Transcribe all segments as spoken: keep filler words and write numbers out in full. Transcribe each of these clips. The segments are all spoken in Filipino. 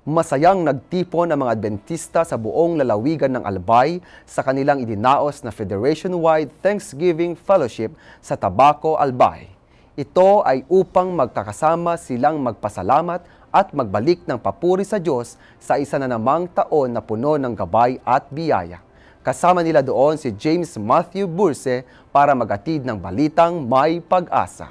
Masayang nagtipon ang mga Adventista sa buong lalawigan ng Albay sa kanilang idinaos na Federation-wide Thanksgiving Fellowship sa Tabaco, Albay. Ito ay upang magkakasama silang magpasalamat at magbalik ng papuri sa Diyos sa isa na namang taon na puno ng gabay at biyaya. Kasama nila doon si James Matthew Burse para magatid ng balitang may pag-asa.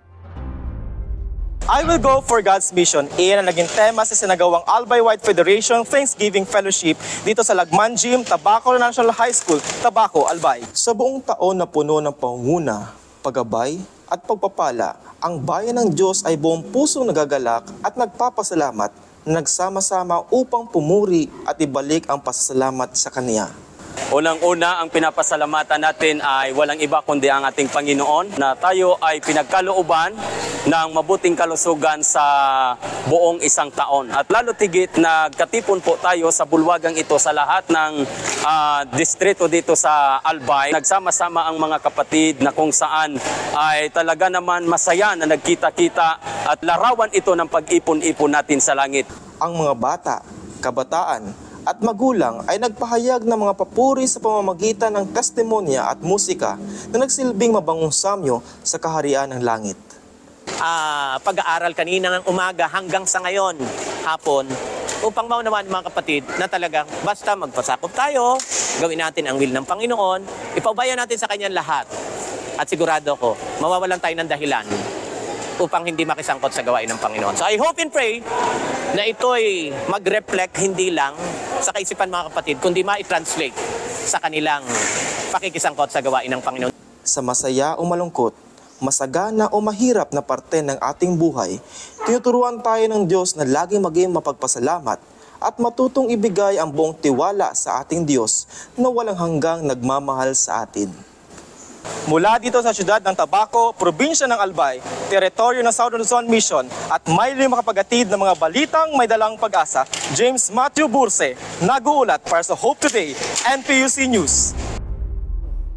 I will go for God's mission. Iyan ang naging tema sa sinagawang Albay-wide Federation Thanksgiving Fellowship dito sa Lagman Gym, Tabaco National High School, Tabaco, Albay. Sa buong taon na puno ng pangunguna, paggabay at pagpapala, ang bayan ng Diyos ay buong pusong nagagalak at nagpapasalamat na nagsama-sama upang pumuri at ibalik ang pasasalamat sa Kanya. Unang-una, ang pinapasalamatan natin ay walang iba kundi ang ating Panginoon na tayo ay pinagkalooban ng mabuting kalusugan sa buong isang taon. At lalo tigit, nagkatipon po tayo sa bulwagang ito sa lahat ng uh, distrito dito sa Albay. Nagsama-sama ang mga kapatid na kung saan ay talaga naman masaya na nagkita-kita at larawan ito ng pag-ipon-ipon natin sa langit. Ang mga bata, kabataan, at magulang ay nagpahayag ng mga papuri sa pamamagitan ng testimonya at musika na nagsilbing mabangong samyo sa kaharian ng langit. Uh, pag-aaral kanina ng umaga hanggang sa ngayon, hapon, upang maunawaan mga kapatid na talagang basta magpasakop tayo, gawin natin ang will ng Panginoon, ipaubayan natin sa Kanyang lahat. At sigurado ko, mawawalan tayo ng dahilan upang hindi makisangkot sa gawain ng Panginoon. So I hope and pray na ito'y mag-reflect hindi lang sa kaisipan mga kapatid, kundi ma-translate sa kanilang pakikisangkot sa gawain ng Panginoon. Sa masaya o malungkot, masagana o mahirap na parte ng ating buhay, tinuturuan tayo ng Diyos na laging maging mapagpasalamat at matutong ibigay ang buong tiwala sa ating Diyos na walang hanggang nagmamahal sa atin. Mula dito sa siyudad ng Tabaco, probinsya ng Albay, teritoryo ng Southern Luzon Mission at may makapagatid ng mga balitang may dalang pag-asa, James Matthew Burse, nag-uulat para sa Hope Today, N P U C News.